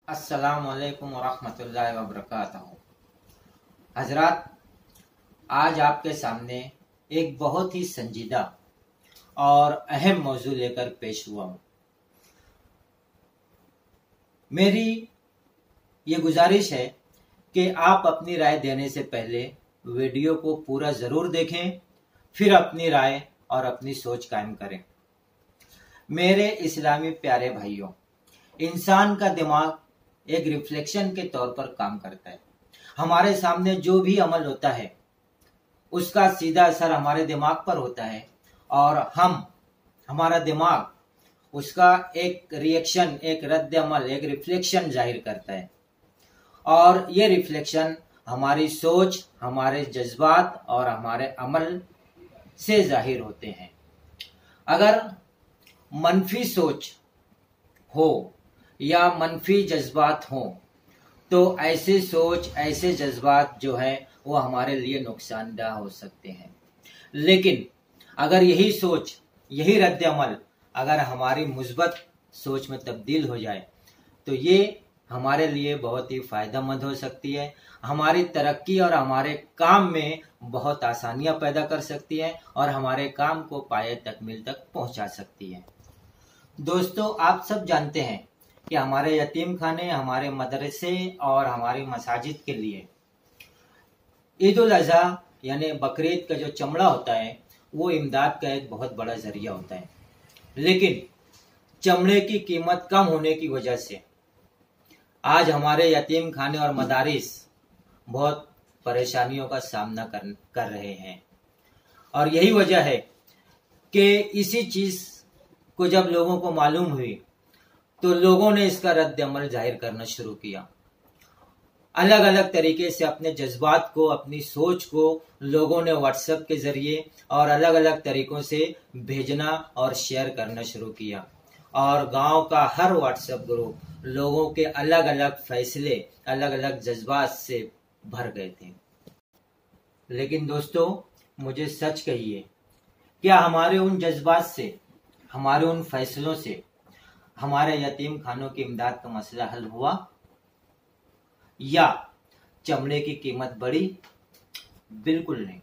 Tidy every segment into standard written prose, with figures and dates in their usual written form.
अस्सलाम वालेकुम वरहमतुल्लाहि वबरकातुहू। हजरात, आज आपके सामने एक बहुत ही संजीदा और अहम मौजू लेकर पेश हुआ हूँ। मेरी ये गुजारिश है कि आप अपनी राय देने से पहले वीडियो को पूरा ज़रूर देखें, फिर अपनी राय और अपनी सोच कायम करें। मेरे इस्लामी प्यारे भाइयों, इंसान का दिमाग एक रिफ्लेक्शन के तौर पर काम करता है। हमारे सामने जो भी अमल होता है उसका सीधा असर हमारे दिमाग पर होता है और हमारा दिमाग उसका एक रिएक्शन, एक रद्द अमल, एक रिफ्लेक्शन जाहिर करता है और ये रिफ्लेक्शन हमारी सोच, हमारे जज्बात और हमारे अमल से जाहिर होते हैं। अगर मनफी सोच हो या मनफी जज्बात हो तो ऐसे सोच, ऐसे जज्बात जो है वो हमारे लिए नुकसानदेह हो सकते हैं। लेकिन अगर यही सोच, यही रद्द अमल अगर हमारी मुस्बत सोच में तब्दील हो जाए तो ये हमारे लिए बहुत ही फायदेमंद हो सकती है, हमारी तरक्की और हमारे काम में बहुत आसानियां पैदा कर सकती है और हमारे काम को पाए तकमील तक पहुंचा सकती है। दोस्तों, आप सब जानते हैं कि हमारे यतीम खाने, हमारे मदरसे और हमारी मसाजिद के लिए ईद उल अज़हा यानी बकरीद का जो चमड़ा होता है वो इमदाद का एक बहुत बड़ा जरिया होता है। लेकिन चमड़े की कीमत कम होने की वजह से आज हमारे यतीम खाने और मदारिस बहुत परेशानियों का सामना कर रहे हैं और यही वजह है कि इसी चीज को जब लोगों को मालूम हुई तो लोगों ने इसका रद्द अमल जाहिर करना शुरू किया। अलग अलग तरीके से अपने जज्बात को, अपनी सोच को लोगों ने व्हाट्सएप के जरिए और अलग अलग तरीकों से भेजना और शेयर करना शुरू किया और गांव का हर व्हाट्सएप ग्रुप लोगों के अलग अलग फैसले, अलग अलग जज्बात से भर गए थे। लेकिन दोस्तों, मुझे सच कहिए, क्या हमारे उन जज्बात से, हमारे उन फैसलों से हमारे यतीम खानों की इमदाद का मसला हल हुआ या चमड़े की कीमत बढ़ी? बिल्कुल नहीं।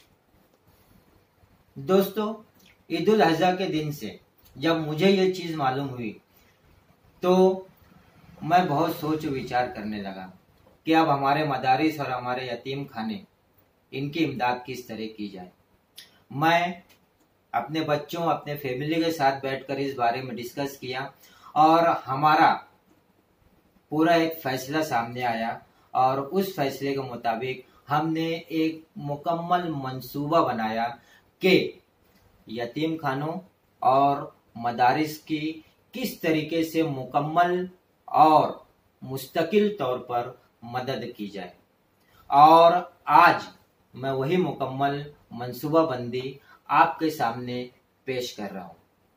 दोस्तों, ईद उल अज़हा के दिन से जब मुझे ये चीज मालूम हुई तो मैं बहुत सोच विचार करने लगा कि अब हमारे मदारिस और हमारे यतीम खाने, इनकी इमदाद किस तरह की जाए। मैं अपने बच्चों, अपने फैमिली के साथ बैठकर इस बारे में डिस्कस किया और हमारा पूरा एक फैसला सामने आया और उस फैसले के मुताबिक हमने एक मुकम्मल मंसूबा बनाया कि यतीम खानों और मदारिस की किस तरीके से मुकम्मल और मुस्तकिल तौर पर मदद की जाए। और आज मैं वही मुकम्मल मंसूबा बंदी आपके सामने पेश कर रहा हूं।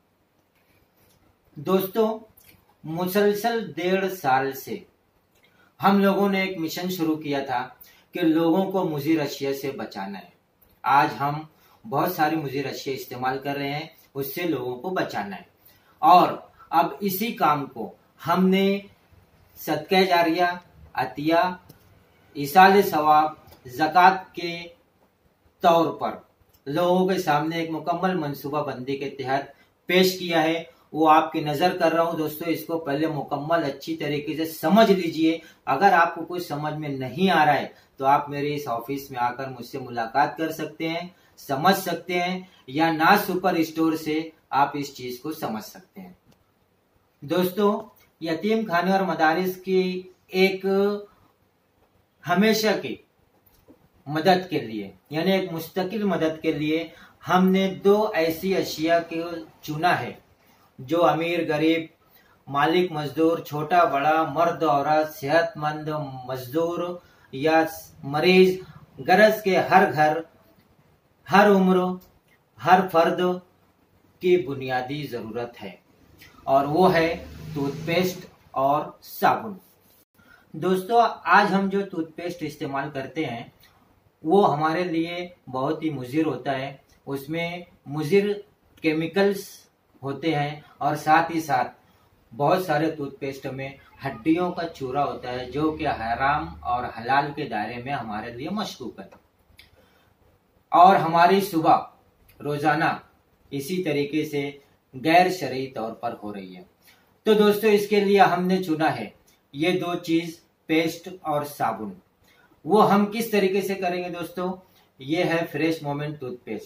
दोस्तों, मुसलसल 1.5 साल से हम लोगों ने एक मिशन शुरू किया था कि लोगों को मुज़िर अशिया से बचाना है। आज हम बहुत सारी मुज़िर अशिया इस्तेमाल कर रहे हैं, उससे लोगों को बचाना है और अब इसी काम को हमने सदका जारिया, अतिया, इसाले सवाब, ज़कात के तौर पर लोगों के सामने एक मुकम्मल मंसूबा बंदी के तहत पेश किया है। वो आपकी नजर कर रहा हूं। दोस्तों, इसको पहले मुकम्मल अच्छी तरीके से समझ लीजिए। अगर आपको कुछ समझ में नहीं आ रहा है तो आप मेरे इस ऑफिस में आकर मुझसे मुलाकात कर सकते हैं, समझ सकते हैं, या नाज सुपर स्टोर से आप इस चीज को समझ सकते हैं। दोस्तों, यतीम खाने और मदारिस की एक हमेशा की मदद के लिए, यानी एक मुस्तकिल मदद के लिए हमने 2 ऐसी अशिया को चुना है जो अमीर, गरीब, मालिक, मजदूर, छोटा बड़ा, मर्द औरत, सेहतमंद, मजदूर या मरीज, गरज के हर घर, हर उम्र, हर फर्द की बुनियादी जरूरत है और वो है टूथपेस्ट और साबुन। दोस्तों, आज हम जो टूथपेस्ट इस्तेमाल करते हैं वो हमारे लिए बहुत ही मुज़िर होता है। उसमें मुज़िर केमिकल्स होते हैं और साथ ही साथ बहुत सारे टूथपेस्ट में हड्डियों का चूरा होता है जो कि हराम और हलाल के दायरे में हमारे लिए मशकूक है, और हमारी सुबह रोजाना इसी तरीके से गैर शरई तौर पर हो रही है। तो दोस्तों इसके लिए हमने चुना है ये दो चीज, पेस्ट और साबुन। वो हम किस तरीके से करेंगे दोस्तों? ये है फ्रेश मोमेंट टूथपेस्ट।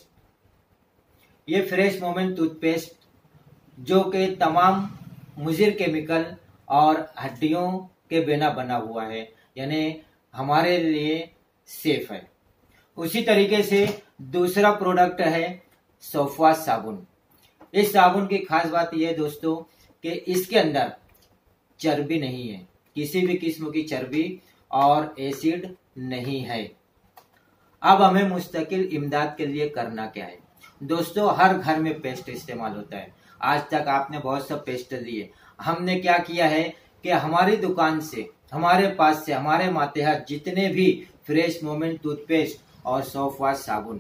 ये फ्रेश मोमेंट टूथपेस्ट जो कि तमाम मुज़िर केमिकल और हड्डियों के बिना बना हुआ है, यानी हमारे लिए सेफ है। उसी तरीके से दूसरा प्रोडक्ट है सोफवाश साबुन। इस साबुन की खास बात यह है दोस्तों कि इसके अंदर चर्बी नहीं है, किसी भी किस्म की चर्बी और एसिड नहीं है। अब हमें मुस्तकिल इमदाद के लिए करना क्या है दोस्तों? हर घर में पेस्ट इस्तेमाल होता है। आज तक आपने बहुत सा पेस्ट लिए। हमने क्या किया है कि हमारी दुकान से, हमारे पास से, हमारे मातेहत जितने भी फ्रेश मोमेंट टूथपेस्ट और सोफवाश साबुन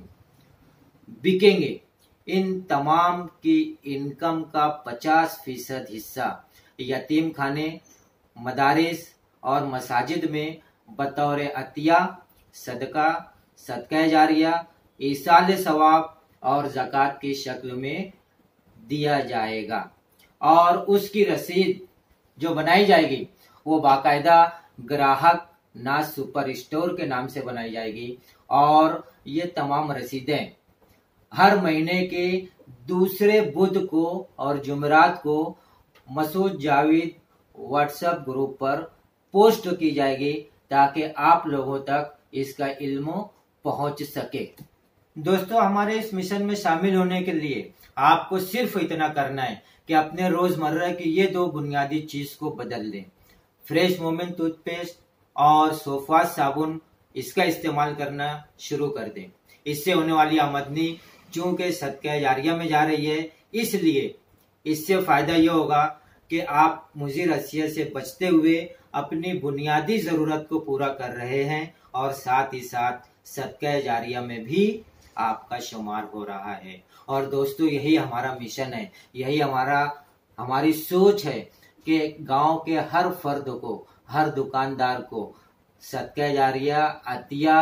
बिकेंगे, इन तमाम की इनकम का 50% हिस्सा यतीम खाने, मदारिस और मसाजिद में बतौर अतिया, सदका, सदका जारिया, ईसाल सवाब और ज़कात की शक्ल में दिया जाएगा। और उसकी रसीद जो बनाई जाएगी वो बाकायदा ग्राहक नाज सुपर स्टोर के नाम से बनाई जाएगी, और ये तमाम रसीदें हर महीने के दूसरे बुध को और जुमेरात को मसूद जावेद व्हाट्सएप ग्रुप पर पोस्ट की जाएगी ताकि आप लोगों तक इसका इल्म पहुंच सके। दोस्तों हमारे इस मिशन में शामिल होने के लिए आपको सिर्फ इतना करना है कि अपने रोजमर्रा की ये दो बुनियादी चीज को बदल दें। फ्रेश मोमेंट टूथपेस्ट और सोफवाश साबुन, इसका इस्तेमाल करना शुरू कर दें। इससे होने वाली आमदनी चूंकि सदका जारिया में जा रही है, इसलिए इससे फायदा यह होगा कि आप मुज़िर अशिया से बचते हुए अपनी बुनियादी जरूरत को पूरा कर रहे हैं, और साथ ही साथ सदका जारिया में भी आपका शुमार हो रहा है। और दोस्तों यही हमारा मिशन है, यही हमारी सोच है कि गांव के हर फर्द को, हर दुकानदार को सदका जारिया, अतिया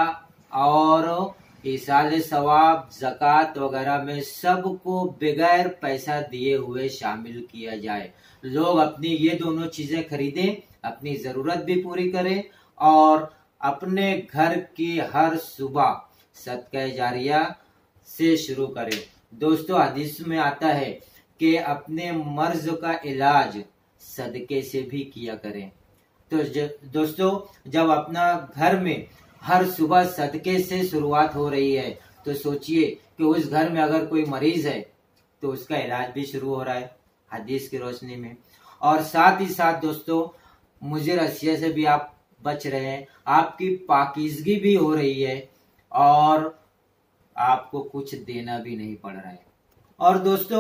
और ईसाल सवाब, ज़कात वगैरह में सबको बगैर पैसा दिए हुए शामिल किया जाए। लोग अपनी ये दोनों चीजें खरीदें, अपनी जरूरत भी पूरी करें और अपने घर की हर सुबह सदका जारिया से शुरू करें। दोस्तों हदीस में आता है कि अपने मर्ज का इलाज सदके से भी किया करें। तो दोस्तों जब अपना घर में हर सुबह सदके से शुरुआत हो रही है, तो सोचिए कि उस घर में अगर कोई मरीज है तो उसका इलाज भी शुरू हो रहा है हदीस की रोशनी में। और साथ ही साथ दोस्तों मुझे रसिया से भी आप बच रहे हैं, आपकी पाकीज़गी भी हो रही है और आपको कुछ देना भी नहीं पड़ रहा है। और दोस्तों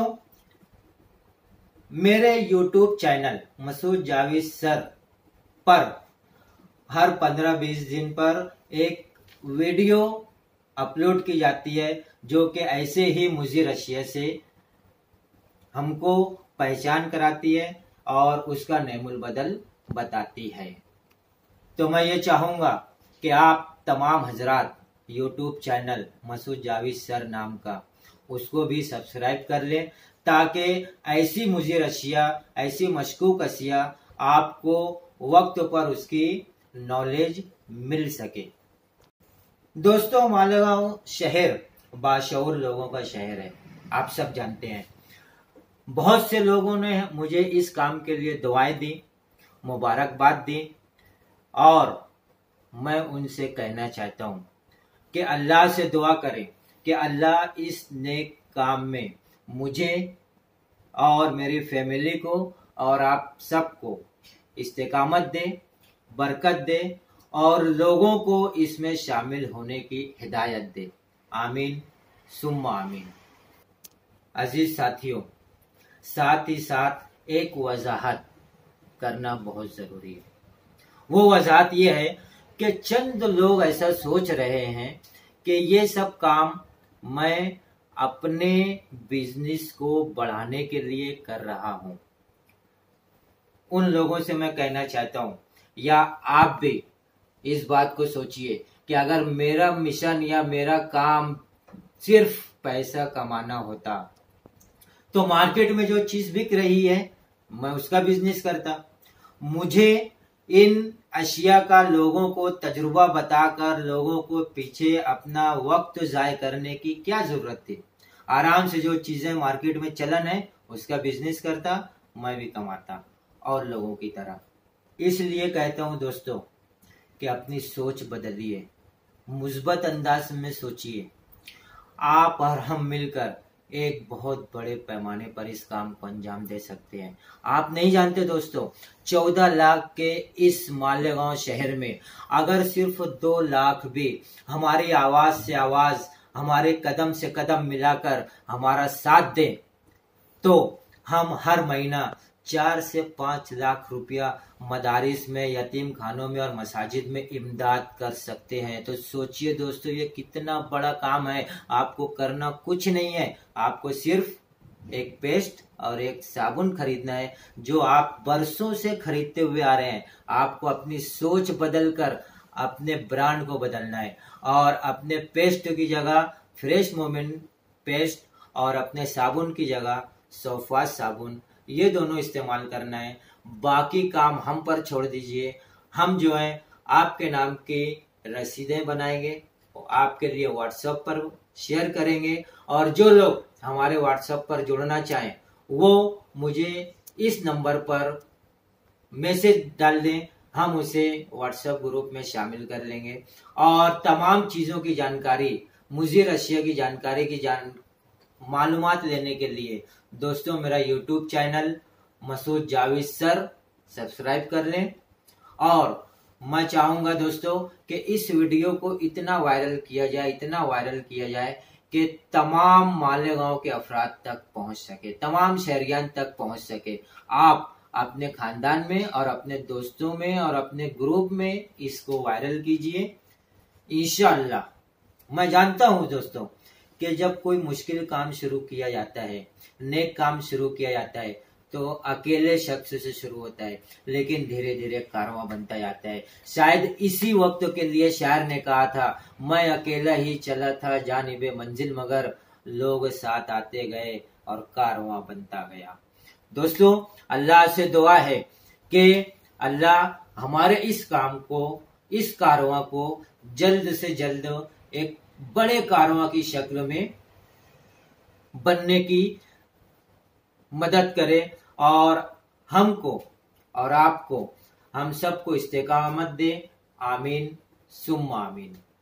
मेरे YouTube channel Masood Javed sir पर हर 15-20 दिन पर एक वीडियो अपलोड की जाती है जो कि ऐसे ही मुझे रशिया से हमको पहचान कराती है और उसका नेमुल बदल बताती है। तो मैं ये चाहूँगा कि आप तमाम हजरात YouTube channel Masood Javed sir नाम का उसको भी सब्सक्राइब कर लें, ताकि ऐसी मुझे रशिया, ऐसी मशकूक अशिया आपको वक्त पर उसकी नॉलेज मिल सके। दोस्तों मालेगांव शहर बाशऊर लोगों का शहर है, आप सब जानते हैं। बहुत से लोगों ने मुझे इस काम के लिए दुआएं दी, मुबारकबाद दी, और मैं उनसे कहना चाहता हूं कि अल्लाह से दुआ करें कि अल्लाह इस नेक काम में मुझे और मेरी फैमिली को और आप सबको इस्तेकामत दे, बरकत दे और लोगों को इसमें शामिल होने की हिदायत दे। आमीन सुम्मा आमीन। अजीज साथियों, साथ ही साथ एक वजाहत करना बहुत जरूरी है। वो वजाहत ये है कि चंद लोग ऐसा सोच रहे हैं कि ये सब काम मैं अपने बिजनेस को बढ़ाने के लिए कर रहा हूं। उन लोगों से मैं कहना चाहता हूँ, या आप भी इस बात को सोचिए कि अगर मेरा मिशन या मेरा काम सिर्फ पैसा कमाना होता तो मार्केट में जो चीज बिक रही है मैं उसका बिजनेस करता। मुझे इन अशिया का लोगों को तजुर्बा बताकर लोगों को पीछे अपना वक्त जाय करने की क्या जरूरत थी। आराम से जो चीजें मार्केट में चलन है उसका बिजनेस करता, मैं भी कमाता और लोगों की तरह। इसलिए कहता हूं दोस्तों कि अपनी सोच बदलिए, मुस्बत अंदाज में सोचिए। आप और हम मिलकर एक बहुत बड़े पैमाने पर इस काम को अंजाम दे सकते हैं। आप नहीं जानते दोस्तों, 14 लाख के इस मालेगांव शहर में अगर सिर्फ 2 लाख भी हमारी आवाज से आवाज, हमारे कदम से कदम मिलाकर हमारा साथ दें तो हम हर महीना 4 से 5 लाख रुपया मदारिस में, यतीम खानों में और मसाजिद में इमदाद कर सकते हैं। तो सोचिए दोस्तों, ये कितना बड़ा काम है। आपको करना कुछ नहीं है, आपको सिर्फ एक पेस्ट और एक साबुन खरीदना है जो आप बरसों से खरीदते हुए आ रहे हैं। आपको अपनी सोच बदलकर अपने ब्रांड को बदलना है और अपने पेस्ट की जगह फ्रेश मोमेंट पेस्ट और अपने साबुन की जगह सौफाज साबुन, ये दोनों इस्तेमाल करना है। बाकी काम हम पर छोड़ दीजिए। हम जो है आपके नाम की रसीदें बनाएंगे, आपके लिए व्हाट्सएप पर शेयर करेंगे और जो लोग हमारे व्हाट्सएप पर जुड़ना चाहें वो मुझे इस नंबर पर मैसेज डाल दें, हम उसे व्हाट्सएप ग्रुप में शामिल कर लेंगे। और तमाम चीजों की जानकारी, मुजीर अशिया की जानकारी की मालूमात लेने के लिए दोस्तों मेरा YouTube channel Masood Javed sir subscribe कर लें। और मैं चाहूंगा दोस्तों कि इस वीडियो को इतना वायरल किया जाए कि तमाम मालेगांव के अफराद तक पहुंच सके, तमाम शहरियान तक पहुंच सके। आप अपने खानदान में और अपने दोस्तों में और अपने ग्रुप में इसको वायरल कीजिए। इंशाअल्लाह मैं जानता हूं दोस्तों कि जब कोई मुश्किल काम शुरू किया जाता है, नेक काम शुरू किया जाता है तो अकेले शख्स से शुरू होता है, लेकिन धीरे धीरे कारवां बनता जाता है। शायद इसी वक्त के लिए शायर ने कहा था, मैं अकेला ही चला था जानिबे मंजिल, मगर लोग साथ आते गए और कारवां बनता गया। दोस्तों अल्लाह से दुआ है कि अल्लाह हमारे इस काम को, इस कारवां को जल्द से जल्द एक बड़े कारवां की शक्ल में बनने की मदद करे और हमको और आपको, हम सबको इस्तेकामत दे। आमीन सुम्मा आमीन।